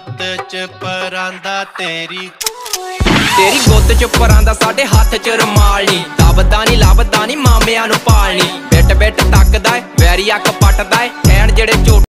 ਗੁੱਤ ਚ ਪਰਾਂਦਾ ਤੇਰੀ ਗੁੱਤ ਚ ਪਰਾਂਦਾ ਸਾਡੇ ਹੱਥ ਚ ਰੁਮਾਲ ਨੀ ਦਬਦਾ ਨੀ ਲੱਭਦਾ ਨੀ ਮਾਮਿਆਂ ਨੂੰ ਪਾਲਣੀ ਬਿੱਟ ਬਿੱਟ ਤੱਕਦਾ ਏ ਵੈਰੀ ਅੱਖ ਪੱਟਦਾ ਏ ਕਹਿਣ ਜਿਹੜੇ